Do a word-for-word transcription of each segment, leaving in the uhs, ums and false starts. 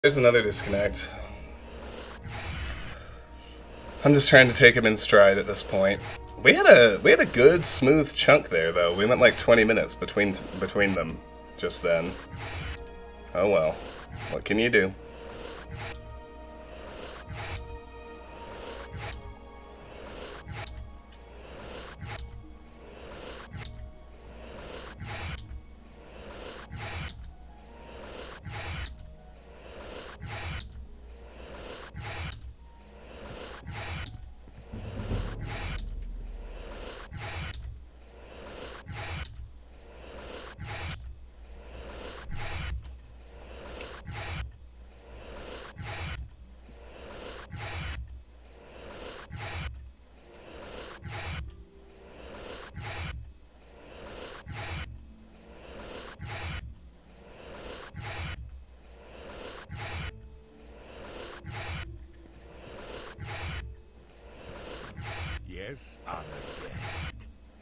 There's another disconnect. I'm just trying to take him in stride at this point. We had a we had a good smooth chunk there though. We went like twenty minutes between between them just then. Oh well. What can you do? Yes, honored guest.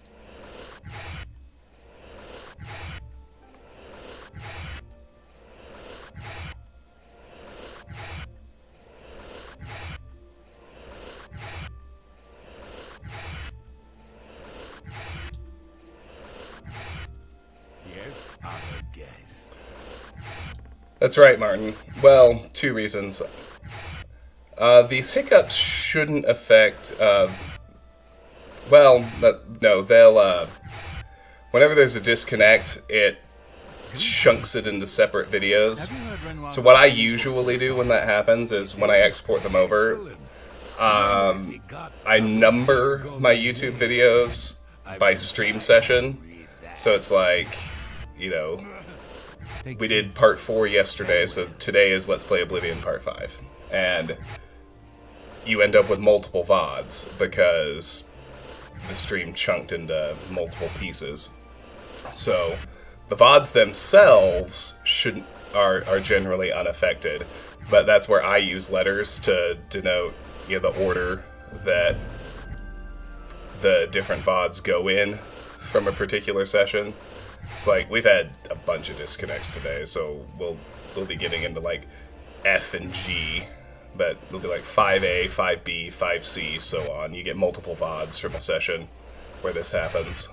Yes, honored guest. That's right, Martin. Well, two reasons. Uh, these hiccups shouldn't affect, uh, well, that, no, they'll, uh, whenever there's a disconnect, it chunks it into separate videos. So what I usually do when that happens is when I export them over, um, I number my YouTube videos by stream session. So it's like, you know, we did part four yesterday, so today is Let's Play Oblivion part five. And you end up with multiple V O Ds because the stream chunked into multiple pieces. So the V O Ds themselves should are are generally unaffected, but that's where I use letters to denote, you know, the order that the different V O Ds go in from a particular session. It's like we've had a bunch of disconnects today, so we'll we'll be getting into like F and G. But it'll be like five A, five B, five C, so on. You get multiple V O Ds from a session where this happens.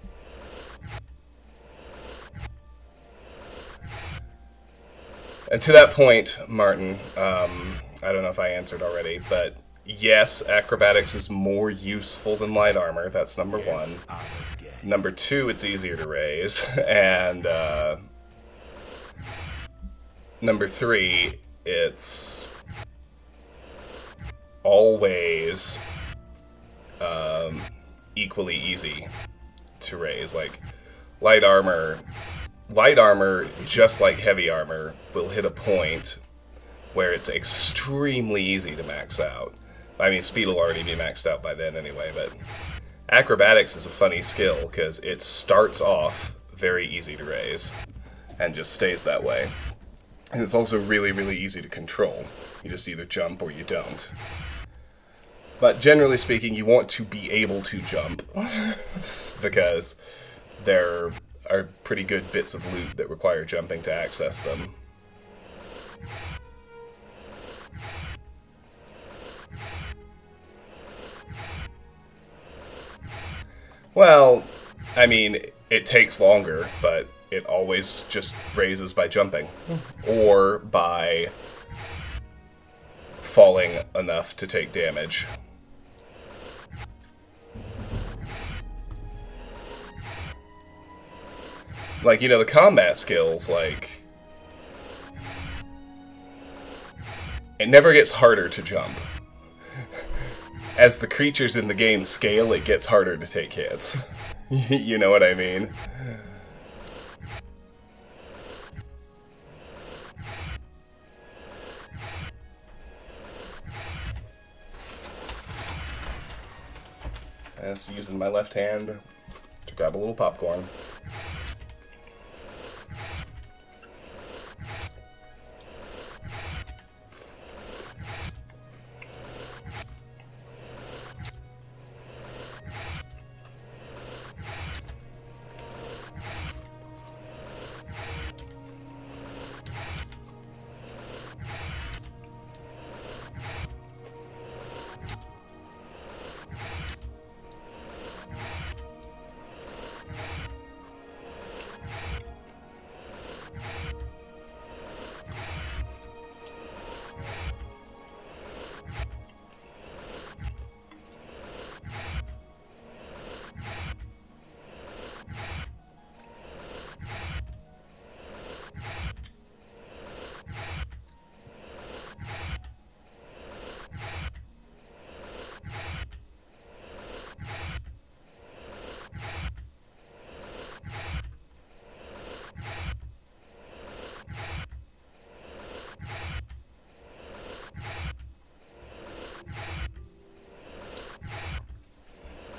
And to that point, Martin, um, I don't know if I answered already, but yes, acrobatics is more useful than light armor. That's number one. Number two, it's easier to raise. And uh, number three, it's always um, equally easy to raise. Like light armor, light armor, just like heavy armor, will hit a point where it's extremely easy to max out. I mean, speed will already be maxed out by then anyway, but acrobatics is a funny skill because it starts off very easy to raise and just stays that way. And it's also really, really easy to control. You just either jump or you don't. But generally speaking, you want to be able to jump because there are pretty good bits of loot that require jumping to access them. Well, I mean, it takes longer, but it always just raises by jumping or by falling enough to take damage. Like, you know, the combat skills, like, it never gets harder to jump. As the creatures in the game scale, it gets harder to take hits. You know what I mean? Just using my left hand to grab a little popcorn.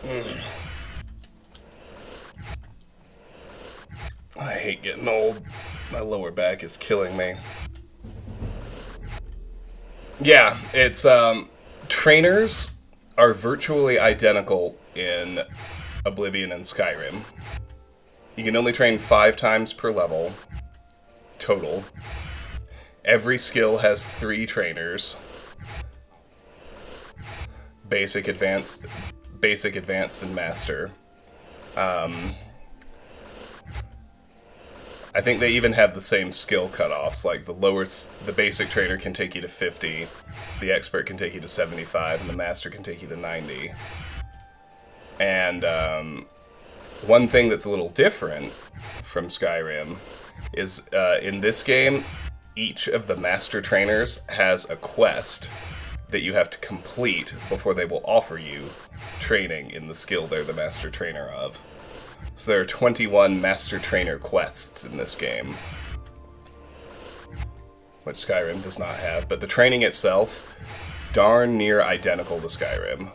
Mm. I hate getting old. My lower back is killing me. Yeah, it's, um, trainers are virtually identical in Oblivion and Skyrim. You can only train five times per level, total. Every skill has three trainers. Basic, advanced, basic, advanced, and master. Um... I think they even have the same skill cutoffs, like the lowest, the basic trainer can take you to fifty, the expert can take you to seventy-five, and the master can take you to ninety. And um, one thing that's a little different from Skyrim is uh, in this game, each of the master trainers has a quest that you have to complete before they will offer you training in the skill they're the master trainer of. So there are twenty-one Master Trainer quests in this game, which Skyrim does not have, but the training itself, darn near identical to Skyrim.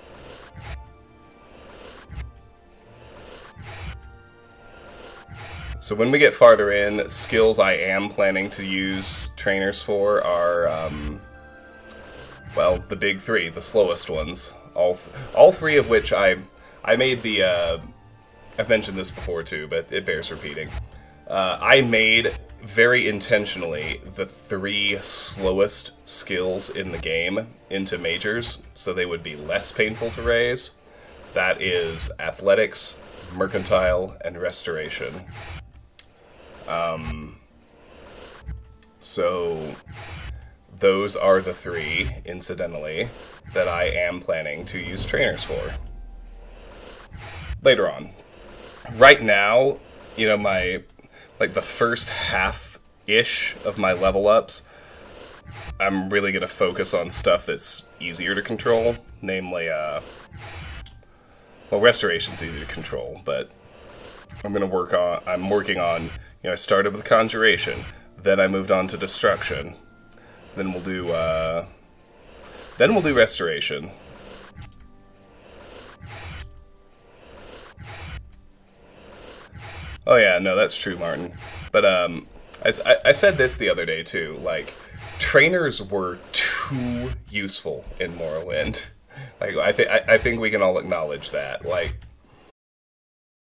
So when we get farther in, skills I am planning to use trainers for are, um, well, the big three, the slowest ones. All, th all three of which I, I made the, uh, I've mentioned this before too, but it bears repeating. Uh, I made, very intentionally, the three slowest skills in the game into majors, so they would be less painful to raise. That is Athletics, Mercantile, and Restoration. Um, so, those are the three, incidentally, that I am planning to use trainers for. Later on. Right now, you know, my, like, the first half-ish of my level-ups, I'm really going to focus on stuff that's easier to control, namely, uh, well, Restoration's easy to control, but I'm going to work on, I'm working on, you know, I started with Conjuration, then I moved on to Destruction, then we'll do, uh, then we'll do Restoration. Oh yeah, no, that's true, Martin. But, um, I, I said this the other day, too, like, trainers were too useful in Morrowind. Like, I, th I, I think we can all acknowledge that. Like,